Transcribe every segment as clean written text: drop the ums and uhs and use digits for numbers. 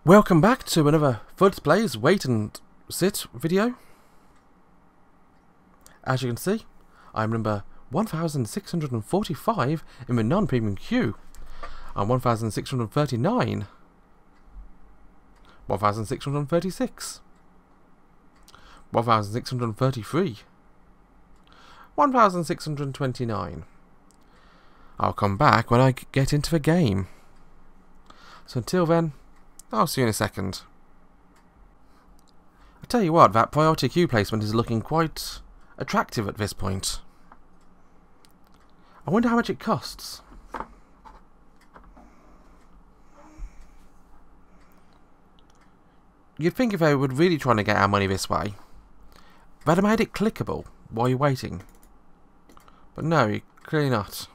Welcome back to another Fuds Plays Wait and Sit video. As you can see, I'm number 1645 in the non-premium queue. I'm 1639, 1636, 1633, 1629. I'll come back when I get into the game. So until then, I'll see you in a second. I tell you what, that priority queue placement is looking quite attractive at this point. I wonder how much it costs. You'd think if they were really trying to get our money this way, they'd have made it clickable while you're waiting. But no, clearly not.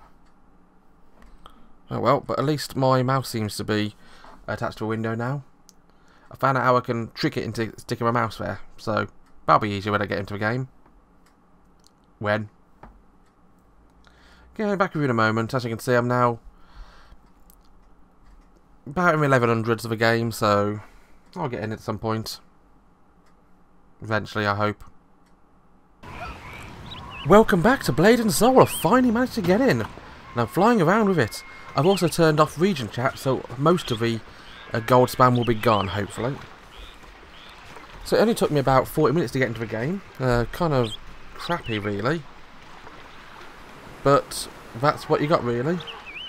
Oh well, but at least my mouse seems to be attached to a window now. I found out how I can trick it into sticking my mouse there, so that'll be easier when I get into a game. When? Getting back with you in a moment. As you can see, I'm now about in the 1100s of the game, so I'll get in at some point. Eventually, I hope. Welcome back to Blade and Soul. I finally managed to get in, and I'm flying around with it. I've also turned off region chat, so most of the gold spam will be gone, hopefully. So it only took me about 40 minutes to get into the game. Kind of crappy, really. But that's what you got, really.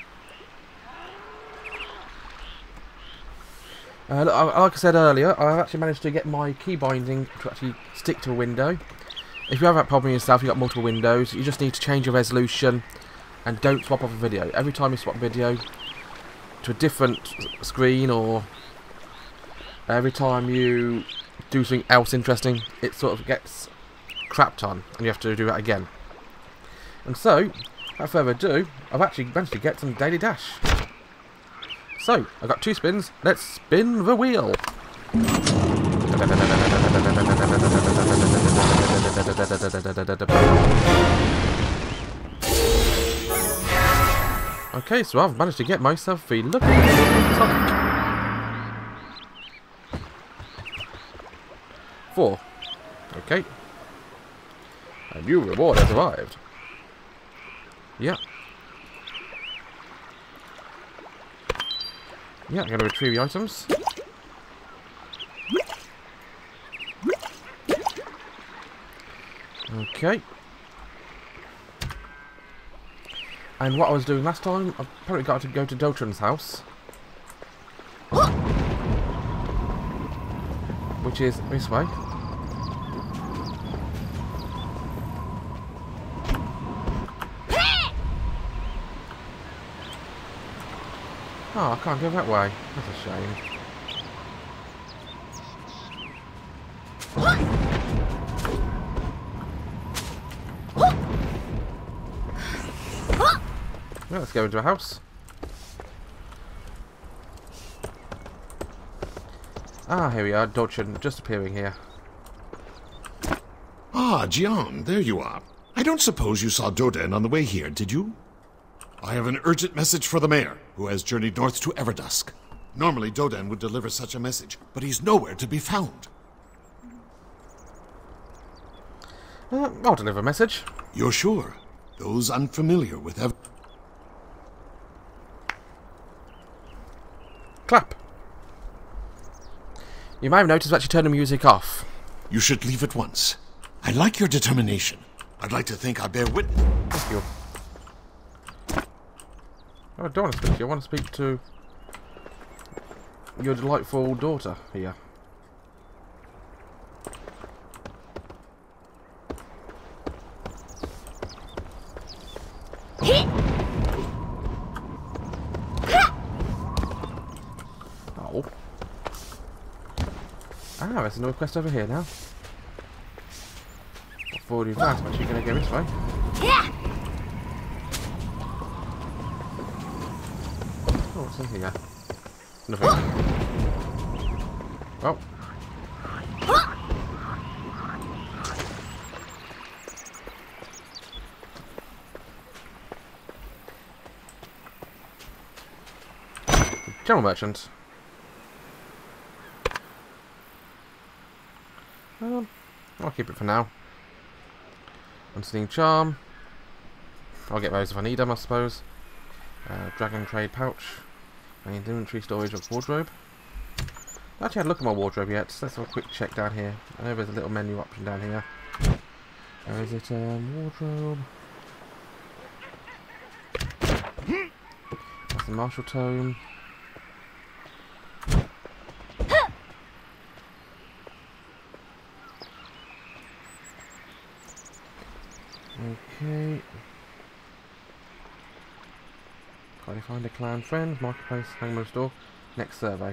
Like I said earlier, I've actually managed to get my key binding to actually stick to a window. If you have that problem yourself, you've got multiple windows, you just need to change your resolution and don't swap off a video. Every time you swap video to a different screen, or every time you do something else interesting, it sort of gets crapped on and you have to do that again. And so, without further ado, I've actually managed to get some daily dash. So, I've got 2 spins. Let's spin the wheel. Okay, so I've managed to get myself the lucky tonic. 4. Okay. A new reward has arrived. Yeah. Yeah, I'm going to retrieve the items. Okay. And what I was doing last time, I probably got to go to Dotran's house. Which is this way. Oh, I can't go that way. That's a shame. Well, let's go into a house. Ah, here we are, Dotran, just appearing here. Ah, Jian, there you are. I don't suppose you saw Doden on the way here, did you? I have an urgent message for the mayor, who has journeyed north to Everdusk. Normally, Doden would deliver such a message, but he's nowhere to be found. I'll deliver a message. You're sure? Those unfamiliar with Clap. You may have noticed that you turned the music off. You should leave at once. I like your determination. I'd like to think I bear witness. Thank you. Oh, I don't want to speak to you. I want to speak to your delightful daughter here. Oh. Ah, there's another quest over here now. Before you advance, I'm actually going to go this way. Oh, what's in here? Nothing. Oh. General merchant. I'll keep it for now. Unseen Charm. I'll get those if I need them, I suppose. Dragon Trade Pouch. And inventory storage of wardrobe. I actually had a look at my wardrobe yet, so let's have a quick check down here. I know there's a little menu option down here. Where is it? Wardrobe. That's the Martial Tome. Okay. Can't you find a clan friend? Marketplace, Hangman Store. Next survey.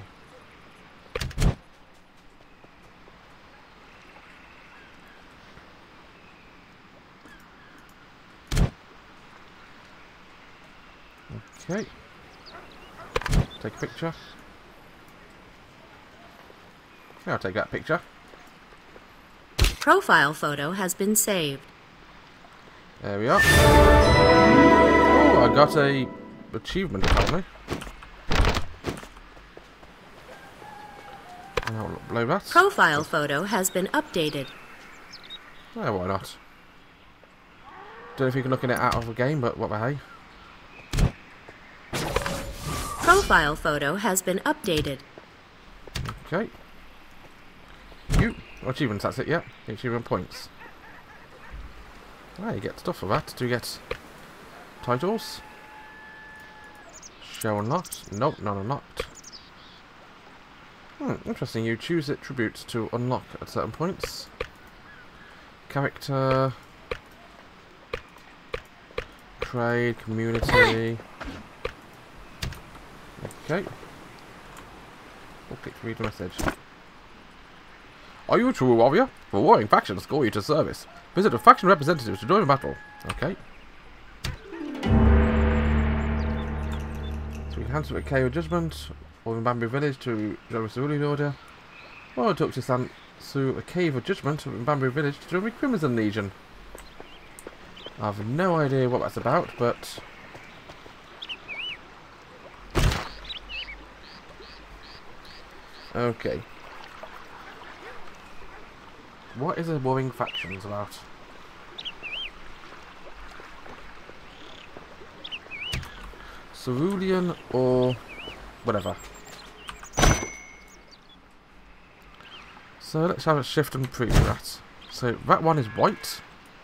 Okay. Take a picture. Yeah, I'll take that picture. Profile photo has been saved. There we are. Oh, I got a achievement apparently. And I'll upload that. Profile photo has been updated. Yeah, why not? Don't know if you can look at it out of the game, but what the hey. Profile photo has been updated. Okay. Achievements, that's it, yeah. Achievement points. Ah, you get stuff for that. Do you get titles? Show unlocked? Nope, none unlocked. Interesting. You choose attributes to unlock at certain points. Character. Trade, community. Okay. We'll click to read the message. Are you a true warrior? The warring factions call you to service. Visit a faction representative to join the battle. Okay. So we can answer a KO judgment, or in Bamboo Village to join the Cerulean Order. Or talk to Sansu, a Cave of Judgment in Bamboo Village to join the Crimson Legion. I have no idea what that's about, but okay. What is a warring factions about? Cerulean or whatever. So let's have a shift and preview that. So that one is white.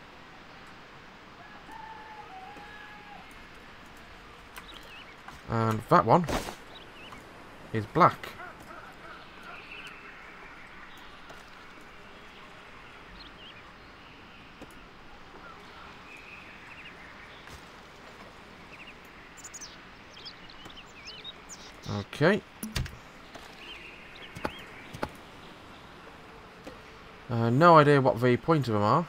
And that one is black. Okay. No idea what the point of them are.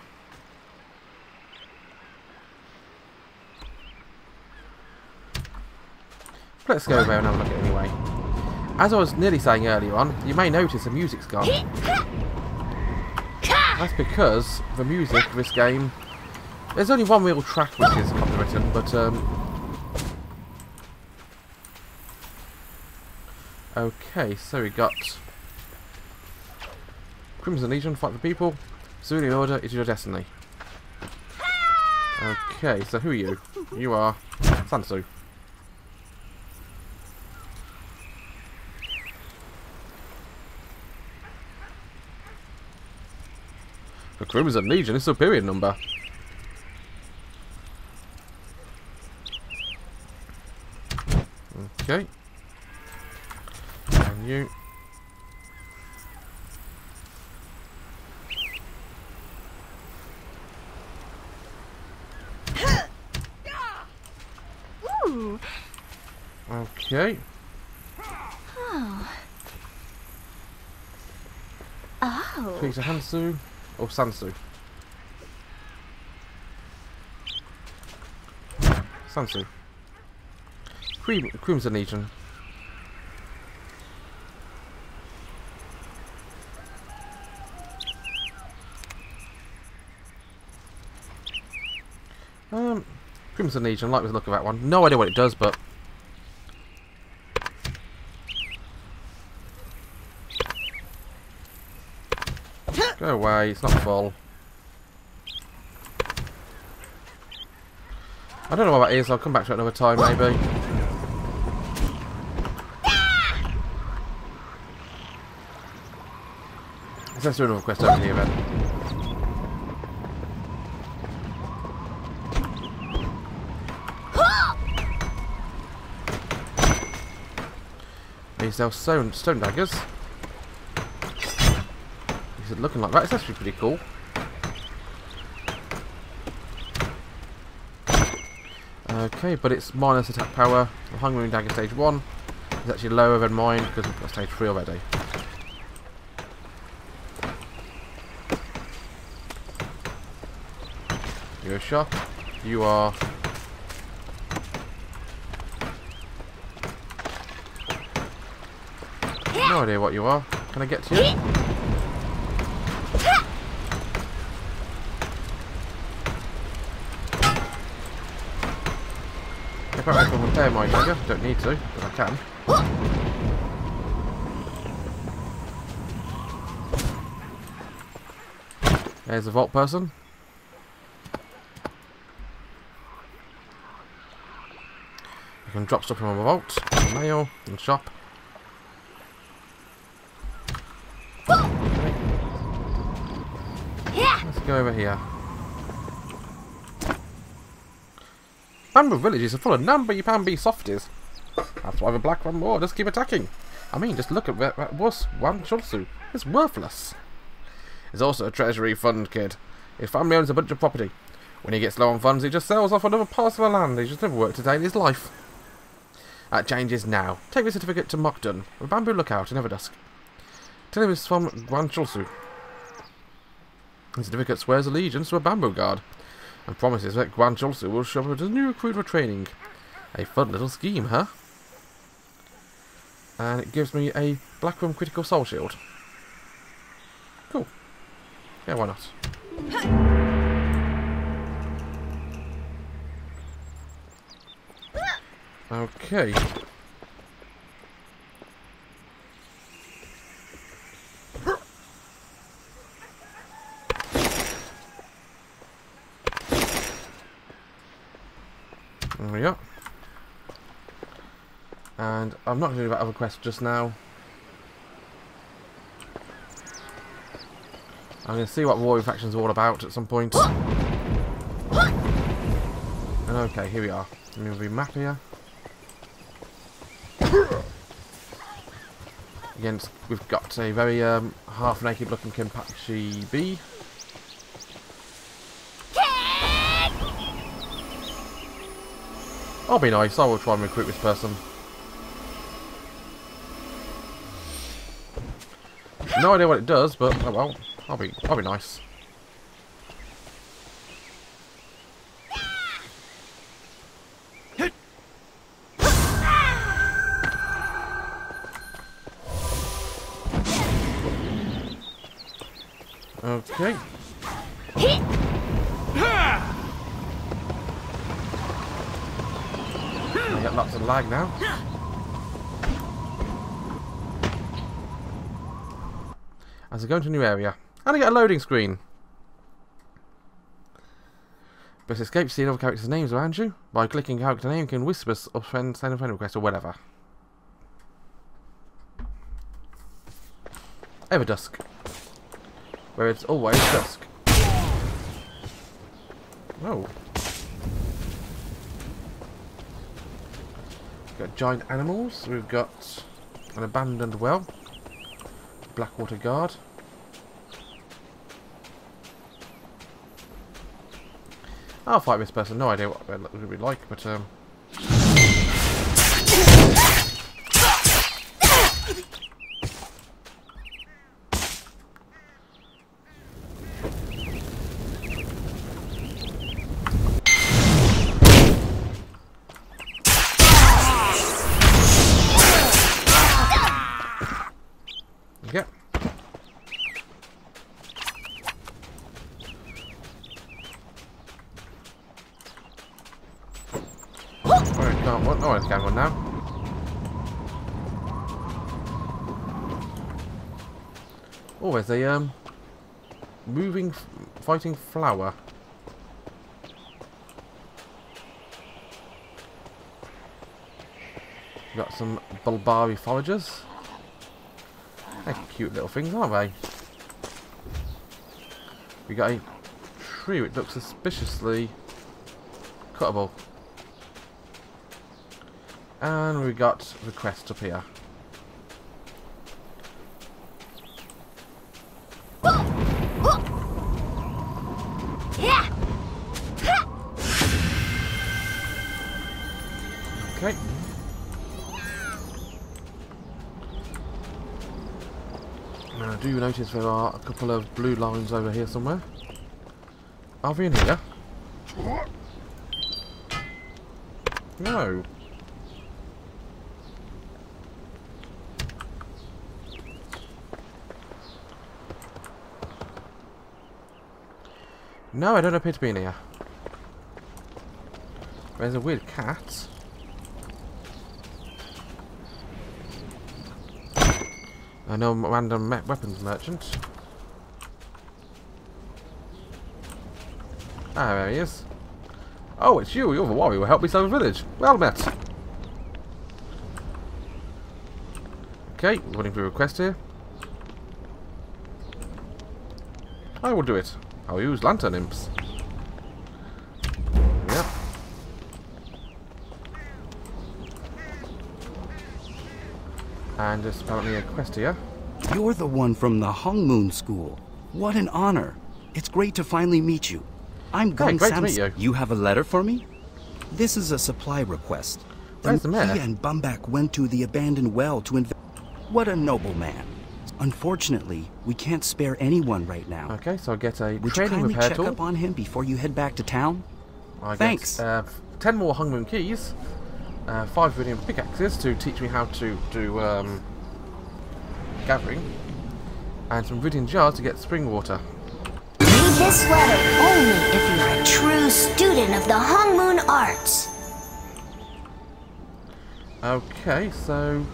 Let's go there and have a look at it anyway. As I was nearly saying earlier on, you may notice the music's gone. That's because the music of this game... There's only one real track which is copywritten, but okay, so we got Crimson Legion, fight for people. Cerulean Order is your destiny. Okay, so who are you? You are Sansu. The Crimson Legion is superior number. Okay. And you. Ooh. Okay. Oh. Oh. Peter Hansu or Sansu? Sansu. Crimson Legion. Crimson Legion, like the look of that one. No idea what it does, but Go away, it's not full. I don't know what that is, I'll come back to it another time maybe. Let's do another quest over here then. They sell stone daggers. Is it looking like that? It's actually pretty cool. Okay, but it's minus attack power. The Hungry Dagger stage 1 is actually lower than mine because we've got stage 3 already. You're a shop. You are... No idea what you are. Can I get to you? If I can repair my dagger, don't need to, but I can. There's a vault person. I can drop stuff from my vault, mail, and shop. Let's go over here. Bamboo villages are full of namby-pamby softies. That's why the black one more just keep attacking. I mean, just look at that wuss, Wanchulsu. It's worthless. It's also a treasury fund kid. His family owns a bunch of property. When he gets low on funds, he just sells off another parcel of land. He's just never worked a day in his life. That changes now. Take the certificate to Mokdun, a bamboo lookout in Everdusk. Tell him it's from Guanchulsu. The certificate swears allegiance to a bamboo guard and promises that Guanchulsu will show up as a new recruit for training. A fun little scheme, huh? And it gives me a Blackroom critical soul shield. Cool. Yeah, why not? Okay. There we go. And I'm not going to do that other quest just now. I'm going to see what Warrior Faction's all about at some point. And okay, here we are. Move the map here. Against, we've got a very half-naked looking Kenpachi bee. I'll be nice, I will try and recruit this person. No idea what it does, but oh well, I'll be nice. Okay. I get lots of lag now. As I go into a new area, and I get a loading screen. But escape to see other characters' names around you. By clicking character name, you can whisper or send a friend request or whatever. Everdusk, where it's always dusk. Oh. We've got giant animals. We've got an abandoned well. Blackwater Guard. I'll fight this person. No idea what it would be like, but yeah. Oh, it's going on now. Oh, there's a fighting flower. We've got some Bulbari foragers. They're cute little things, aren't they? We got a tree which looks suspiciously cuttable. And we got the crest up here. Okay. Now I do notice there are a couple of blue lines over here somewhere. Are they in here? No. No, I don't appear to be in here. There's a weird cat. I know, random weapons merchant. Ah, there he is. Oh, it's you. You're the warrior who helped me save a village. Well met. Okay, running through a quest here. I will do it. I'll use lantern imps. Yep. And there's apparently a quest here. You're the one from the Hong Moon School. What an honor. It's great to finally meet you. I'm Gung great to meet Samson. you. You have a letter for me? This is a supply request. Where's the mayor? He and Bumbak went to the abandoned well to invest. What a noble man. Unfortunately, we can't spare anyone right now. Okay, so I'll get a Would you training kindly repair check tool. up on him before you head back to town? I Thanks. get 10 more Hong Moon keys, 5 Viridian pickaxes to teach me how to do gathering, and some Viridian jars to get spring water. Read this letter only if you're a true student of the Hong Moon arts. Okay, so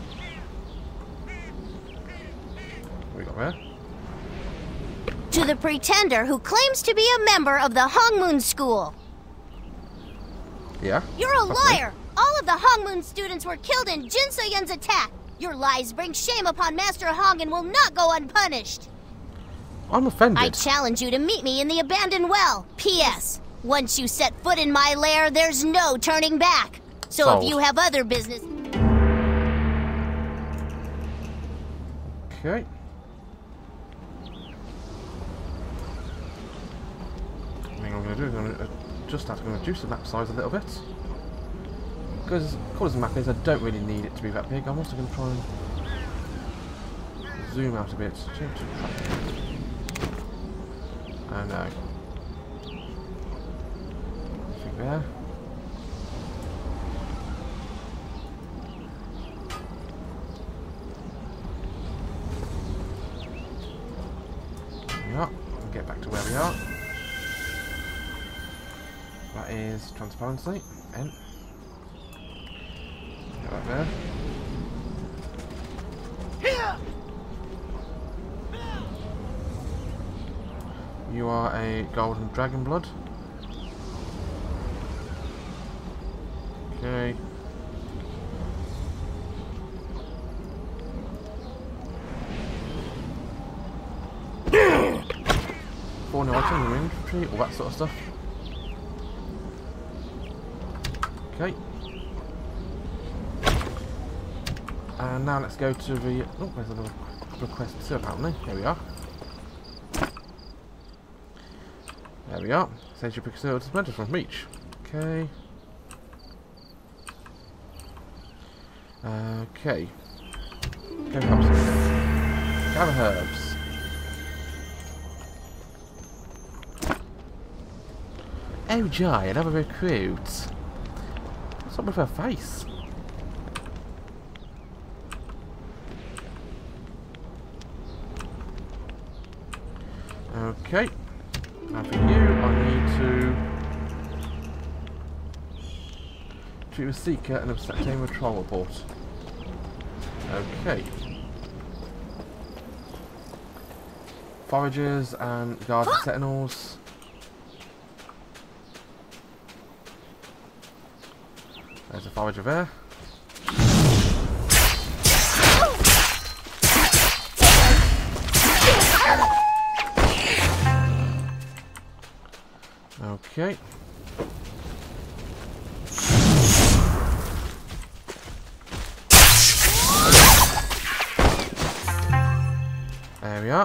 what we got there? To the pretender who claims to be a member of the Hong Moon School. Yeah. You're a possibly. liar! All of the Hong Moon students were killed in Jin So-yun's attack. Your lies bring shame upon Master Hong and will not go unpunished. I'm offended. I challenge you to meet me in the abandoned well. P.S. Once you set foot in my lair, there's no turning back. So Sold. if you have other business... Okay. I think I'm going to do is I'm going to adjust that. I'm going to reduce the map size a little bit. Because, cool as the map is, I don't really need it to be that big. I'm also going to try and zoom out a bit. Change to track. Oh no. Nothing there. Yeah, we'll get back to where we are. That is transparency. N. Get that there. You are a golden dragon blood. Okay. Four new items in your inventory, all that sort of stuff. Okay. And now let's go to the... Oh, there's another request too, apparently. Here we are. There we are. Says you pick a dispenser from Reach. Okay. Okay. Go herbs. Gather herbs. Oh joy, another recruit. What's up with her face? Okay. Now for you, I need to treat a seeker and obtain a trial report. Okay. foragers and guards and sentinels. There's a forager there. Okay. There we are.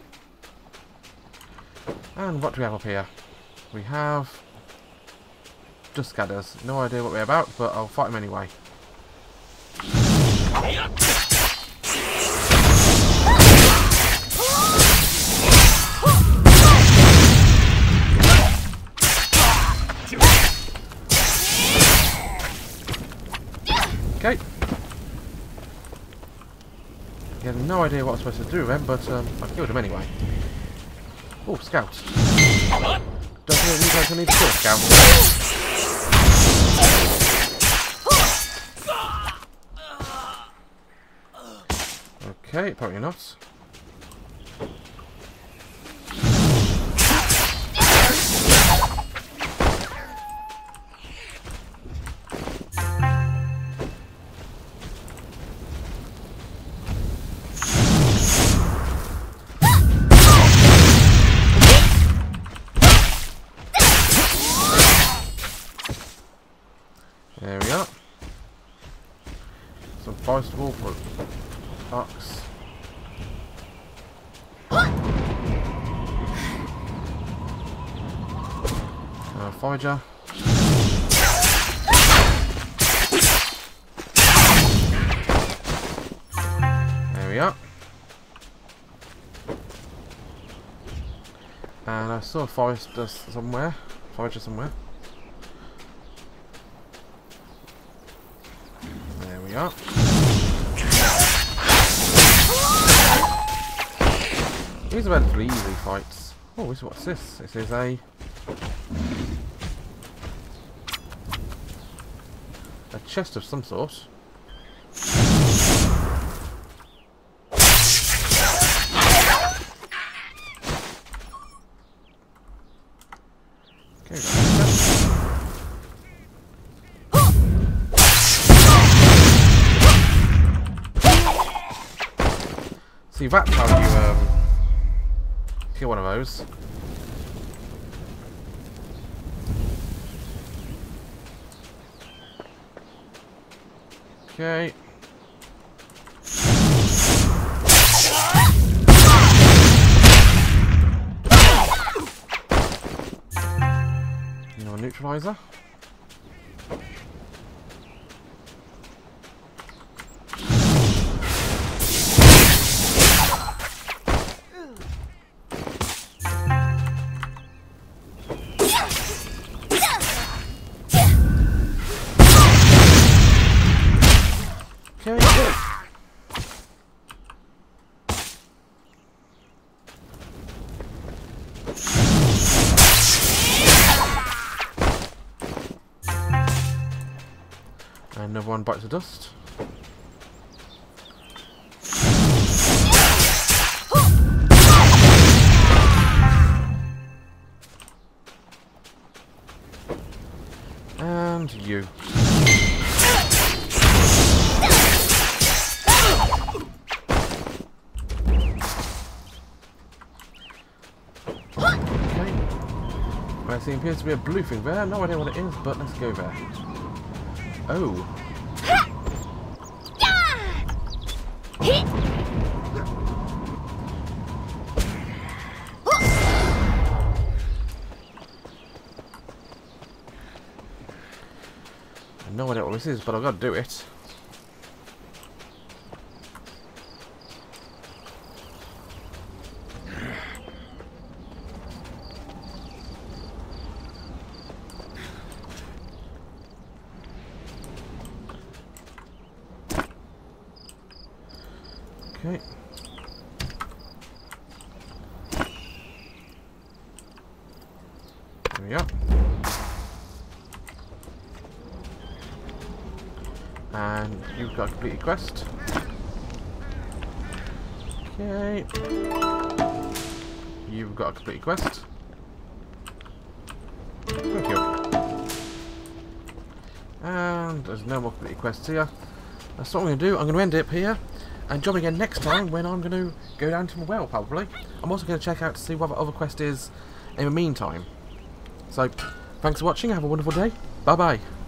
And what do we have up here? We have Duskadders. No idea what we're about, but I'll fight them anyway. Okay. I have no idea what I'm supposed to do with them, but I killed him anyway. Oh, scout. Doesn't it look like I need to kill a scout? Okay, apparently not. There we are. Some forest wolf or fox. Forager. There we are. And I saw a forester somewhere. Forager somewhere. There we are. These are relatively easy fights. Oh, what's this? This is a chest of some sort. Okay, see, that's how you kill one of those. Okay. No neutralizer. Another one bites the dust. And you. Okay. There appears to be a blue thing there. No idea what it is, but let's go there. Oh. No idea what this is, but I've got to do it. Okay. There we are. And you've got a completed quest. Okay. you've got a complete quest. Thank you. And there's no more complete quests here. That's what I'm going to do. I'm going to end it here. And join me again next time when I'm going to go down to the well, probably. I'm also going to check out to see what the other quest is in the meantime. So, thanks for watching. Have a wonderful day. Bye-bye.